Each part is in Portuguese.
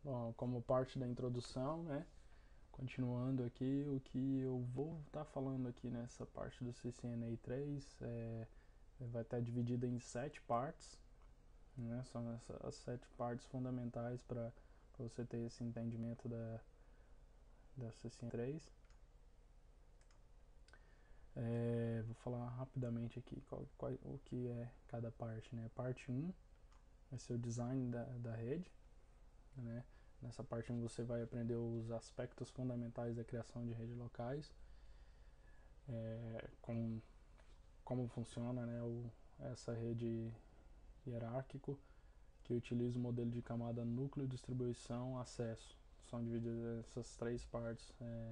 Bom, como parte da introdução, né? Continuando aqui, o que eu vou estar falando aqui nessa parte do CCNA 3 vai estar dividida em 7 partes, né? São as 7 partes fundamentais para você ter esse entendimento da CCNA 3. Vou falar rapidamente aqui o que é cada parte, né? Parte 1 vai ser o design da rede, né? Nessa parte 1 você vai aprender os aspectos fundamentais da criação de redes locais, como funciona, né, essa rede hierárquico que utiliza o modelo de camada núcleo, distribuição, acesso. São divididas essas 3 partes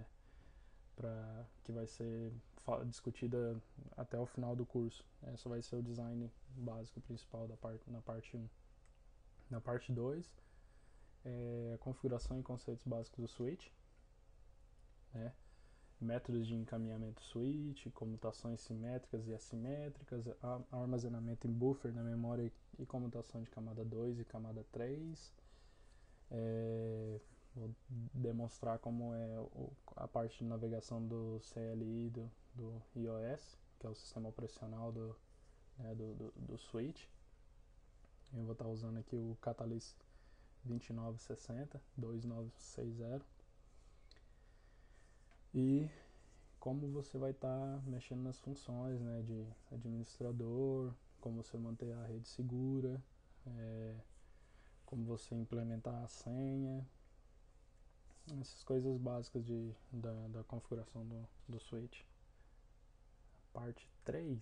que vai ser discutida até o final do curso. Essa vai ser o design básico principal na parte 1. Na parte 2, a configuração e conceitos básicos do switch, né? Métodos de encaminhamento switch, comutações simétricas e assimétricas, armazenamento em buffer na memória e comutação de camada 2 e camada 3. Vou demonstrar como é a parte de navegação do CLI do iOS, que é o sistema operacional do switch. Eu vou estar usando aqui o Catalyst 2960, 2960. E como você vai estar mexendo nas funções, né, de administrador, como você manter a rede segura, como você implementar a senha, essas coisas básicas da configuração do switch. Parte 3,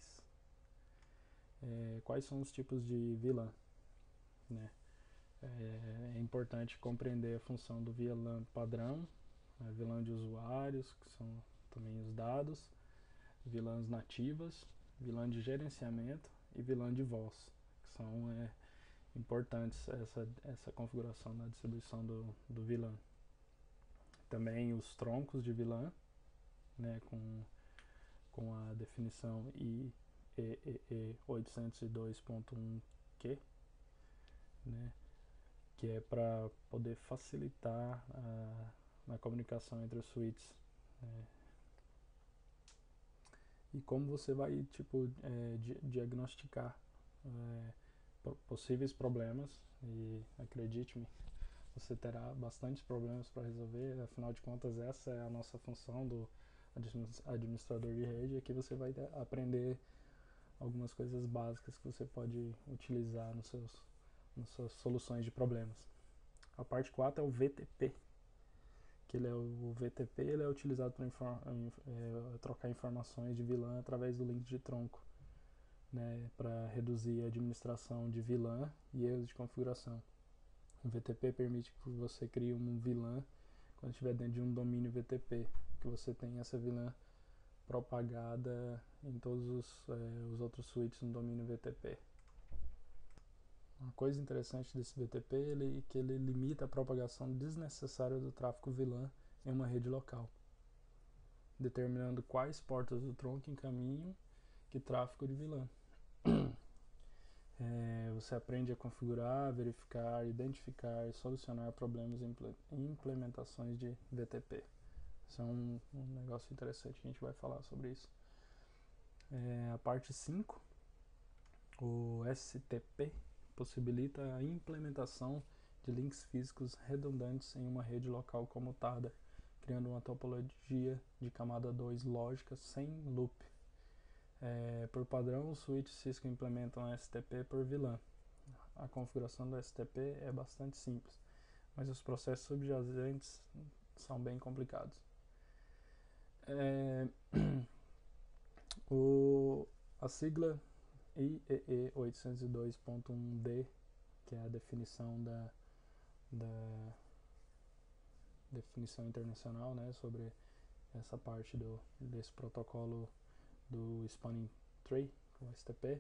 quais são os tipos de VLAN, né? É importante compreender a função do VLAN padrão, VLAN de usuários, que são também os dados, VLANs nativas, VLAN de gerenciamento e VLAN de voz, que são importantes essa configuração na distribuição do VLAN. Também os troncos de VLAN, né, com a definição IEEE 802.1q, né, que é para poder facilitar a comunicação entre os switches. E como você vai diagnosticar possíveis problemas, e acredite-me, você terá bastantes problemas para resolver, afinal de contas essa é a nossa função do administrador de rede. Aqui você vai aprender algumas coisas básicas que você pode utilizar nas suas soluções de problemas. A parte 4 é o VTP, que o VTP ele é utilizado para trocar informações de VLAN através do link de tronco, né, para reduzir a administração de VLAN e erros de configuração. O VTP permite que você crie um VLAN quando estiver dentro de um domínio VTP, que você tenha essa VLAN propagada em todos os outros switches no domínio VTP. Uma coisa interessante desse VTP é que ele limita a propagação desnecessária do tráfego VLAN em uma rede local, determinando quais portas do tronco encaminham que tráfego de VLAN. Você aprende a configurar, verificar, identificar e solucionar problemas em implementações de VTP. Isso é um negócio interessante, a gente vai falar sobre isso. A parte 5, o STP, possibilita a implementação de links físicos redundantes em uma rede local comutada, criando uma topologia de camada 2 lógica sem loop. Por padrão, os switches Cisco implementam STP por VLAN. A configuração do STP é bastante simples, mas os processos subjacentes são bem complicados. A sigla IEEE 802.1d, que é a definição da definição internacional, né, sobre essa parte desse protocolo do Spanning Tree, o STP,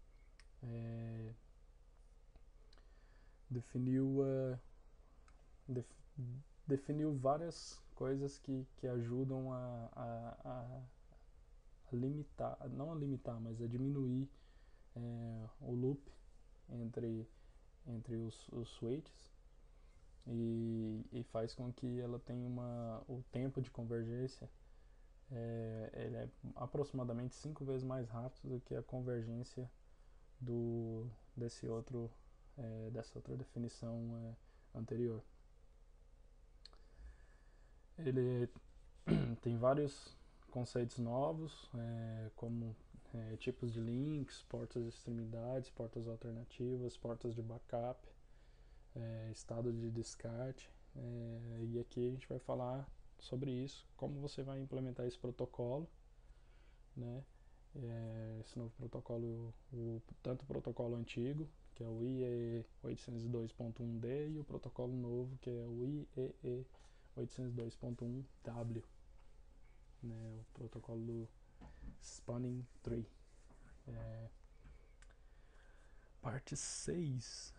definiu várias coisas que ajudam a limitar, não a limitar, mas a diminuir o loop entre os switches, e faz com que ela tenha o tempo de convergência ele é aproximadamente 5 vezes mais rápido do que a convergência do, desse outro, dessa outra definição anterior. Ele tem vários conceitos novos, como tipos de links, portas de extremidades, portas alternativas, portas de backup, estado de descarte, e aqui a gente vai falar sobre isso, como você vai implementar esse protocolo, né? Esse novo protocolo, tanto o protocolo antigo, que é o IEE 802.1D, e o protocolo novo, que é o IEE 802.1W, né? O protocolo do Spanning Tree. Parte 6,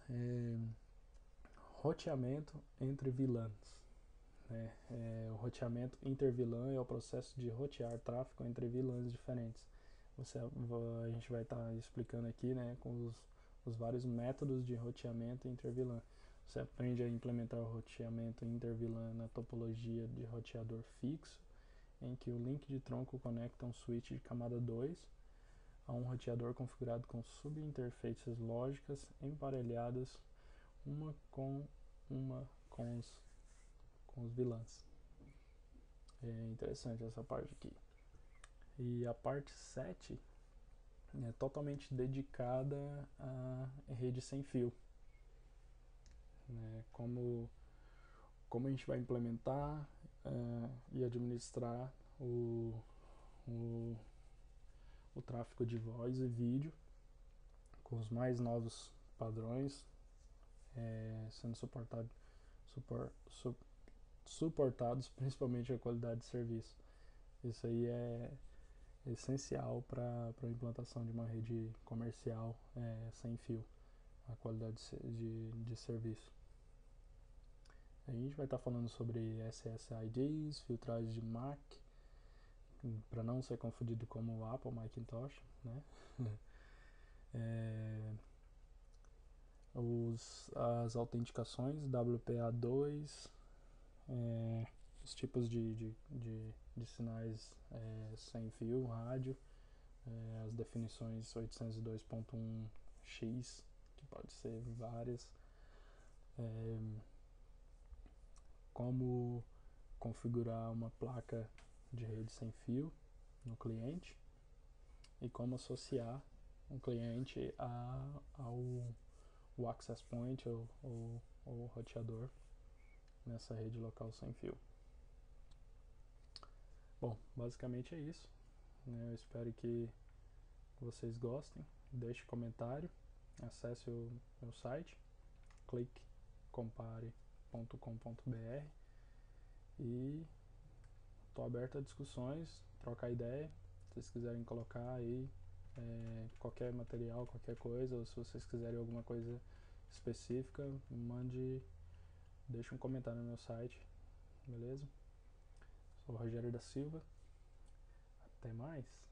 roteamento entre vilãs. O roteamento intervilã é o processo de rotear tráfego entre vilãs diferentes. A gente vai estar explicando aqui, né, com os vários métodos de roteamento intervilã. Você aprende a implementar o roteamento intervilã na topologia de roteador fixo, em que o link de tronco conecta um switch de camada 2 a um roteador configurado com subinterfaces lógicas emparelhadas uma com os vilãs. É interessante essa parte aqui. E a parte 7 é totalmente dedicada à rede sem fio. Né? Como a gente vai implementar e administrar o tráfego de voz e vídeo com os mais novos padrões sendo suportados, principalmente a qualidade de serviço. Isso aí é essencial para a implantação de uma rede comercial sem fio, a qualidade de serviço. A gente vai estar falando sobre SSIDs, filtragem de MAC, para não ser confundido como o Apple Macintosh, né? As autenticações WPA2, os tipos de sinais sem fio, rádio, as definições 802.1x, que pode ser várias, como configurar uma placa de rede sem fio no cliente e como associar um cliente ao access point ou roteador nessa rede local sem fio. Bom, basicamente é isso. Eu espero que vocês gostem. Deixe comentário, acesse o meu site, cliquecompare.com.br, e estou aberto a discussões, trocar ideia. Se vocês quiserem colocar aí qualquer material, qualquer coisa, ou se vocês quiserem alguma coisa específica, deixe um comentário no meu site, beleza? Sou o Rogério da Silva. Até mais!